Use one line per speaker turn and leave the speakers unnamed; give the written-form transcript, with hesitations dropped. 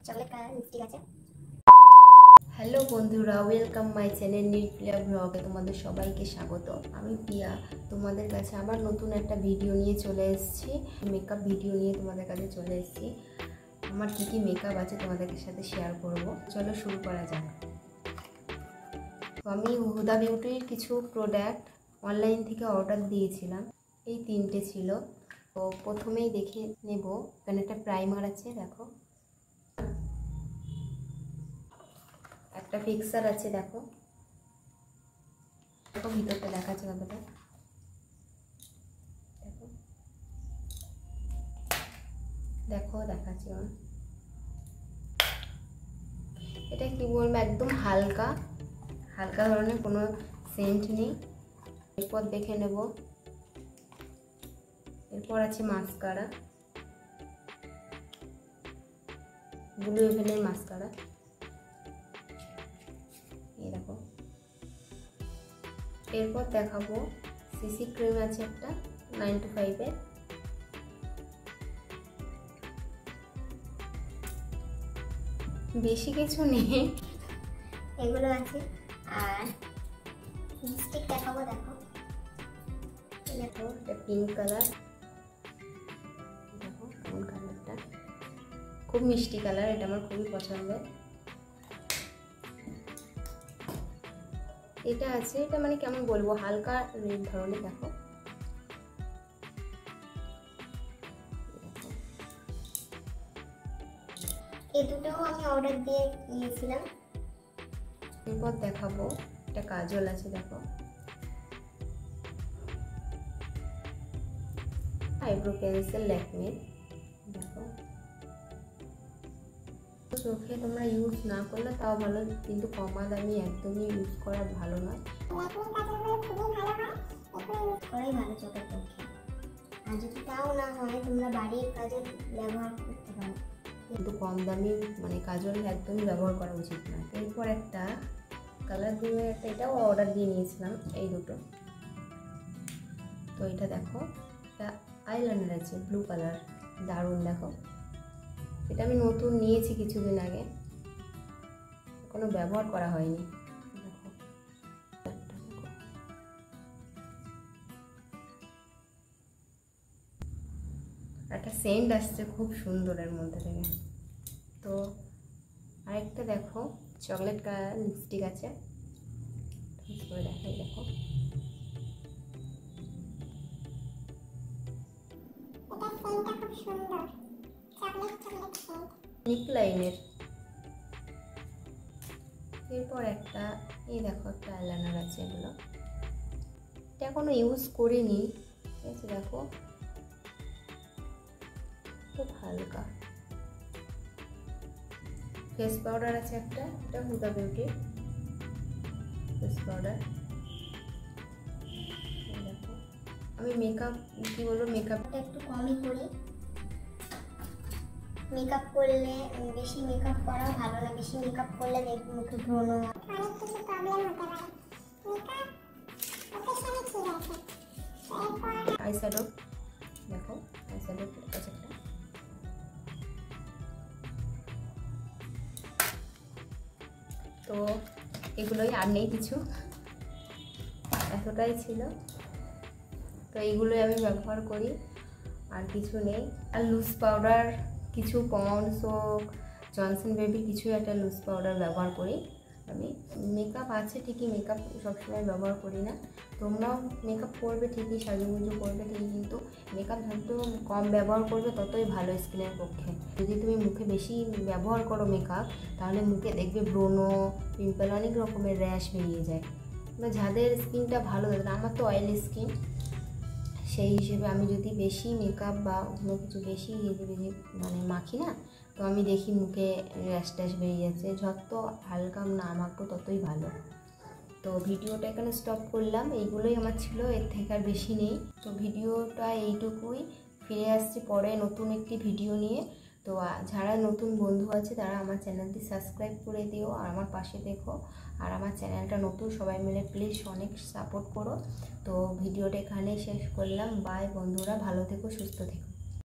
Chocolate colour lipstick আছে।
Hello বন্ধুরা, welcome my channel Nirpriya ব্লগে তোমাদের সবাইকে স্বাগত। আমি প্রিয়া তোমাদের কাছে আবার নতুন একটা ভিডিও নিয়ে চলে এসেছি। মেকআপ ভিডিও নিয়ে তোমাদের কাছে চলে এসেছি। আমার কী কী মেকআপ আছে তোমাদের সাথে শেয়ার করব। চলো শুরু করা যাক। তো আমি হুদা বিউটির কিছু প্রোডাক্ট অনলাইন থেকে অর্ডার দিয়েছিলাম। এই তিনটে ছিল। তো প্রথমেই দেখে নেব, এখানে একটা প্রাইমার আছে, দেখো একটা ফিক্সার আছে, দেখো দেখো ভিতরটা দেখাচ্ছে কতটা, দেখো দেখো দেখাচ্ছি আমার। এটা কি বলবো, একদম হালকা হালকা ধরনের, কোনো সেন্ট নেই। এরপর দেখে নেব, এরপর আছে মাস্কারা, ব্লু হেভেনের মাস্কারা, এই দেখো। এরপর দেখাবো সিসি ক্রিম আছে একটা 925-এর, বেশি কিছু নেই,
এগুলো আছে। আর লিপস্টিক দেখাবো, দেখো
দেখো এটা পিঙ্ক কালার, দেখো কেমন কালারটা, খুব মিষ্টি কালার, এটা আমার খুবই পছন্দের। এটা আছে, এটা মানে কেমন বলবো, হালকা রেড ধরনের, দেখো
এই দুটোও আমি অর্ডার দিয়ে নিয়েছিলাম।
এরপর দেখাবো একটা কাজল আছে, দেখো আইব্রো পেন্সিল ল্যাকমে, দেখো। চোখে তোমরা ইউজ না করলে তাও ভালো, কিন্তু কমা দামি একদমই ইউজ করা ভালো নয়।
করাই ভালো চোখের পক্ষে। আর যদি তাও না হয়, তোমরা বাড়ির কাজল ব্যবহার করতে পারো,
কিন্তু কম দামি মানে কাজল একদমই ব্যবহার করা উচিত না। এরপর একটা কালার দিয়ে একটা, এটাও অর্ডার দিয়ে নিয়েছিলাম, এই দুটো। তো এটা দেখো, এটা আইলাইনার আছে ব্লু কালার, দারুণ, দেখো এটা আমি নতুন নিয়েছি কিছুদিন আগে, কোনো ব্যবহার করা হয়নি, দেখো একটা সেন্ট আসছে খুব সুন্দর এর মধ্যে থেকে। তো আরেকটা দেখো চকলেট কালার লিপস্টিক আছে, দেখাই, দেখো নিক লাইনের। এরপর একটা, এই দেখো একটা আইলাইনার আছে, এগুলো এটা এখনো ইউজ করিনি, ঠিক আছে, দেখো খুব হালকা। ফেস পাউডার আছে একটা, এটা হুদা বিউটির ফেস পাউডার। দেখো আমি মেকআপ কি বলবো, মেকআপটা
একটু কমই করি। মেকআপ করলে বেশি মেকআপ করা ভালো না, বেশি মেকআপ করলে দেখবে মুখে ব্রণ, অনেক কিছু প্রবলেম হতে পারে। মেকআপ ওকেশনে ঠিক আছে। এরপর
আইশ্যাডো, দেখো আইশ্যাডো আছে একটা। তো এগুলোই, আর নেই কিছু, এতটাই ছিল। তো এইগুলোই আমি ব্যবহার করি, আর কিছু নেই। আর লুজ পাউডার কিছু, পন্ডস হোক, জনসন বেবির কিছু একটা লুজ পাউডার ব্যবহার করি আমি। মেকআপ আছে ঠিকই, মেকআপ সবসময় ব্যবহার করি না। তোমরাও মেকআপ করবে ঠিকই, সাজুগুজু করবে ঠিকই, কিন্তু মেকআপ যত কম ব্যবহার করবে ততই ভালো স্কিনের পক্ষে। যদি তুমি মুখে বেশি ব্যবহার করো মেকআপ, তাহলে মুখে দেখবে ব্রণ, পিম্পল, অনেক রকমের র্যাশ বেরিয়ে যায়। যাদের স্কিনটা ভালো থাকে, আমার তো অয়েলি স্কিন, সেই হিসেবে আমি যদি বেশি মেকআপ বা অন্য কিছু বেশি মানে মাখি না, তো আমি দেখি মুখে র্যাশ ট্যাশ বেরিয়ে যাচ্ছে। যত হালকা না মাখবো ততই ভালো। তো ভিডিওটা এখানে স্টপ করলাম, এইগুলোই আমার ছিল, এর থেকে আর বেশি নেই। তো ভিডিওটা এইটুকুই, ফিরে আসছি পরে নতুন একটি ভিডিও নিয়ে। তো যারা নতুন বন্ধু আছে তারা আমার চ্যানেলটি সাবস্ক্রাইব করে দিও, আর আমার পাশে দেখো। আর আমার চ্যানেলটা নতুন, সবাই মিলে প্লিজ অনেক সাপোর্ট করো। তো ভিডিওটা এখানেই শেষ করলাম। বাই বন্ধুরা, ভালো থেকো, সুস্থ থেকো।